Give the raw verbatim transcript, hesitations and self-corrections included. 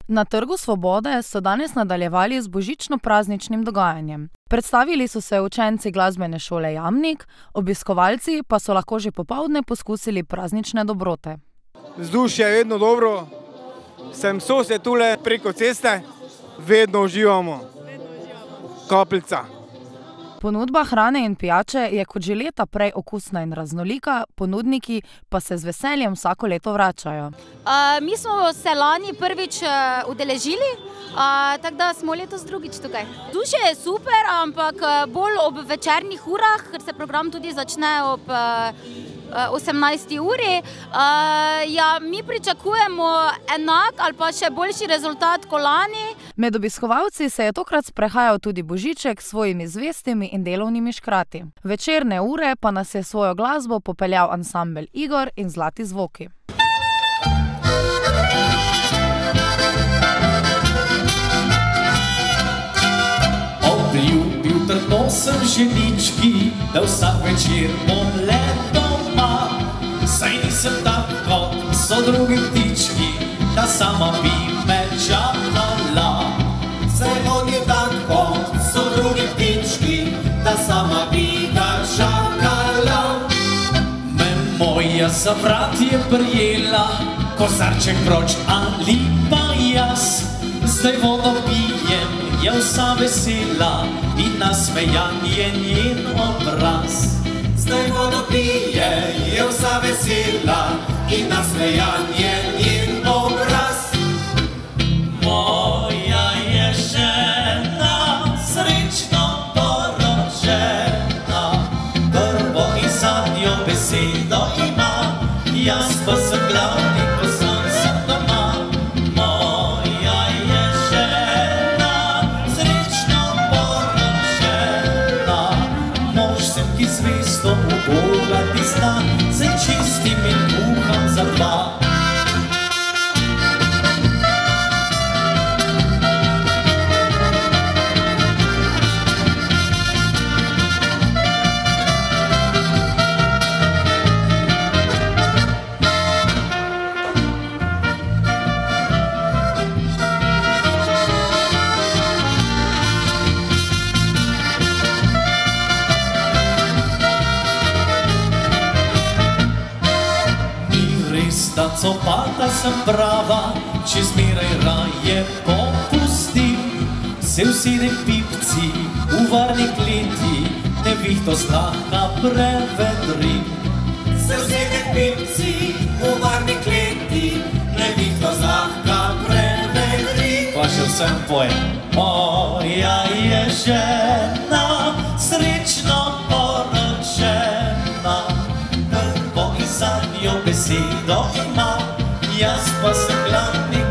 Na Trgu Svobode so danes nadaljevali z božično-prazničnim dogajanjem. Predstavili so se učenci glasbene šole Jamnik, obiskovalci pa so lahko že popoldne poskusili praznične dobrote. Vzdušje je vedno dobro, sem sosed tule preko ceste, vedno uživamo. Kapljica. Ponudba hrane in pijače je kot že leta prej okusna in raznolika, ponudniki pa se z veseljem vsako leto vračajo. Uh, mi smo se lani prvič uh, udeležili, uh, tako da smo letos drugič tukaj. Vzdušje je super, ampak bolj ob večernih urah, ker se program tudi začne ob uh, osemnajsti uri. Uh, ja, mi pričakujemo enak ali pa še boljši rezultat kot lani. Med obiskovalci se je tokrat sprehajal tudi Božiček s svojimi zvestimi in delovnimi škrati. Večerne ure pa nas je svojo glasbo popeljal ansambel Igor in Zlati zvoki. Obljubil trdo sem želički, da vsak večer bom le doma. Saj nisem tak kot so drugi ptički, da sama bi me čakala. Saj on je tak kot so drugi ptički, da sama bi ga čakala. Me moja za vrat je prijela, kozarček proč ali pa jaz. Zdaj vodo pijem, je vsa vesela in nasmejan je njen obraz. Zdaj vodo pije, je vsa vesela in nasmejan je njen obraz. Moja je žena, srečno poročena, prvo in zadnjo besedo ima, jaz pa sem glavni, ko sem doma. Moja je žena, srečno poročena, mož sem ti zvesto, v Boga ti zna, se čistim in kuham za dva. Da copata sem prava, če zmeraj raje popustim. Se usedem pipci v varni kleti, nevihto zlahka prevedrim. Se usedem pipci v varni kleti, nevihto zlahka prevedrim. Pa še vsem pojem. Moja je žena, srečno poročena, prvo in zadnjo besedo ima, jaz pa sem glavni,